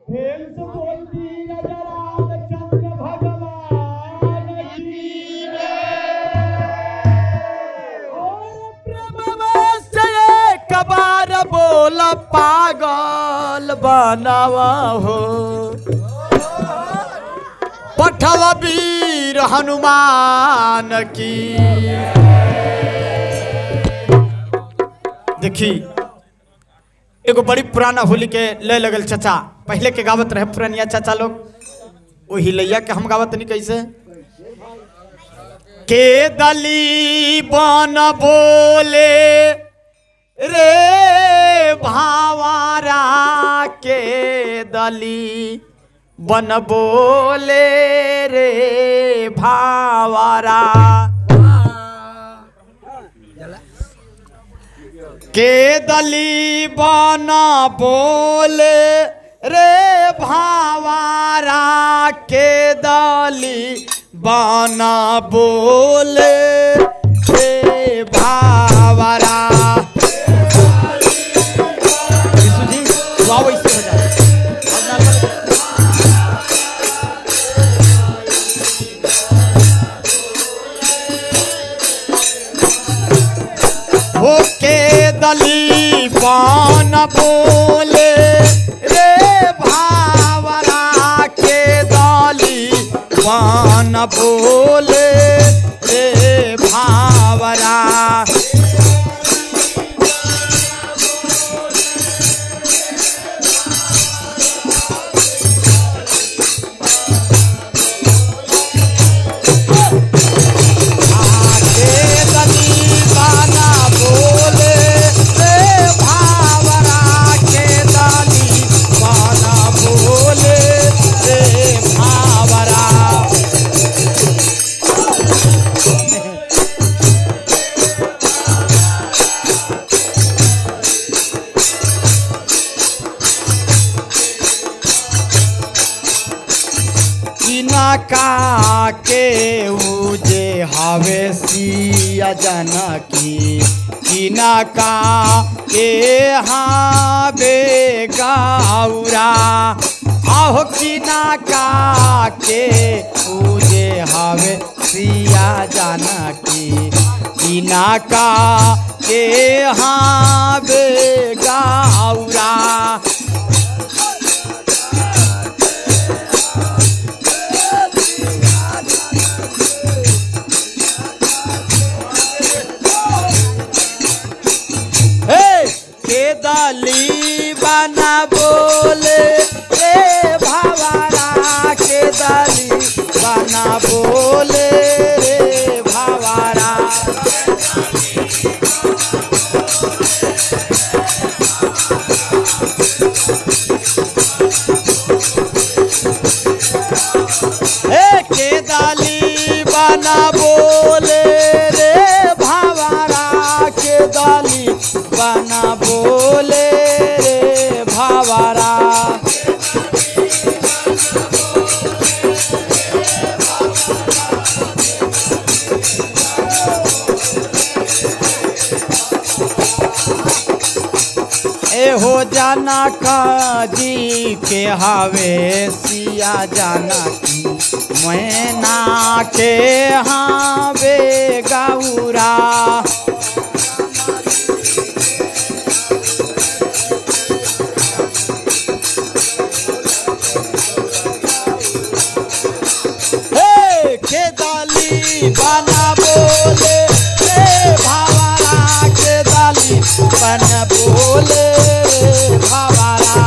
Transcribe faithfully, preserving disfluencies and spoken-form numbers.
प्रेम से बोलती राजा रामचंद्र भगवान की और प्रभु से कबार बोल पागल बनावा हो पठव वीर हनुमान की। देखी एगो बड़ी पुराना होली के ले लगल चाचा पहले के गावत रहे पुरानिया चाचा लोग वही लैया के हम गावत नहीं कैसे के दली बन बोले रे भावारा के दली बन बोले रे भावारा के दली बन बोले रे भावारा के दली बन बोले रे भावारा। हो के दली बन बोले रे भावरा के दली बन बोले रे भावरा। का के उजे हवे सिया जनकी किना का के हावे गौरा आहो किना का के उजे हवे सिया जनकी किना का के हावे गौरा। दली बना बोले रे भावारा के दली बना बोले रे भावारा। ए के दली बना बोले रे भावारा के दली बना बोले रे भावारा। ए हो जनक जी के हवे सिया जानकी मैना के हावे गौरा। बना बोले रे भावारा के दली बन बोले रे भावारा।